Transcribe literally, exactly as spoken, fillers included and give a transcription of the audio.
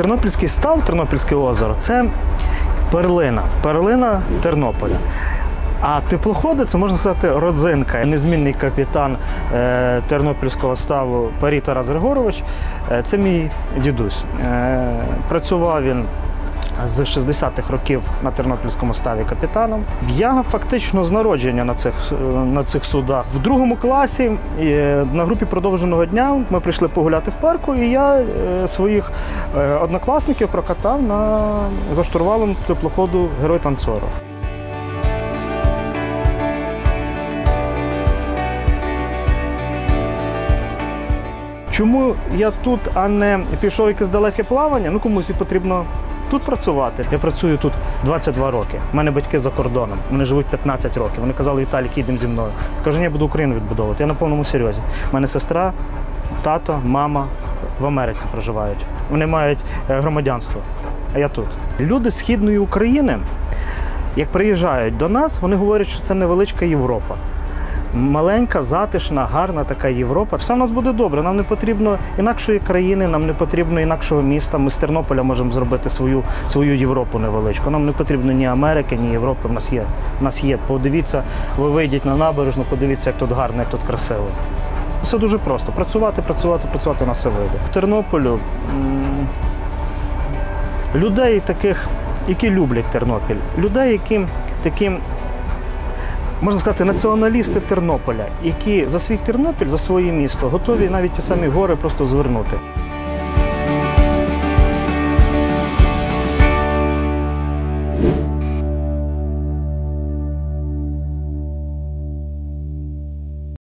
Тернопільський став, Тернопільське озеро – це перлина, перлина Тернополя. А теплоходи – це, можна сказати, родзинка. Незмінний капітан е, Тернопільського ставу Парій Тарас Григорович е, – це мій дідусь. Е, працював він з шістдесятих років на Тернопільському ставі капітаном. Я фактично з народження на цих, на цих судах. В другому класі на групі продовженого дня ми прийшли погуляти в парку, і я своїх однокласників прокатав на, за штурвалом теплоходу «Герой Танцоров». Чому я тут, а не пішов якесь далеке плавання? Ну, комусь і потрібно тут працювати. Я працюю тут двадцять два роки. У мене батьки за кордоном. Вони живуть п'ятнадцять років. Вони казали: Віталік, їдемо зі мною. Я кажу: ні, я буду Україну відбудовувати. Я на повному серйозі. У мене сестра, тато, мама в Америці проживають. Вони мають громадянство, а я тут. Люди з Східної України, як приїжджають до нас, вони говорять, що це невеличка Європа. Маленька, затишна, гарна така Європа. Все в нас буде добре. Нам не потрібно інакшої країни, нам не потрібно інакшого міста. Ми з Тернополя можемо зробити свою, свою Європу невеличку. Нам не потрібно ні Америки, ні Європи. В нас є. В нас є. Подивіться, ви вийдіть на набережну, подивіться, як тут гарно, як тут красиво. Все дуже просто. Працювати, працювати, працювати, на все вийде. В Тернополю людей таких, які люблять Тернопіль. Людей, які такі, можна сказати, націоналісти Тернополя, які за свій Тернопіль, за своє місто готові навіть ті самі гори просто звернути.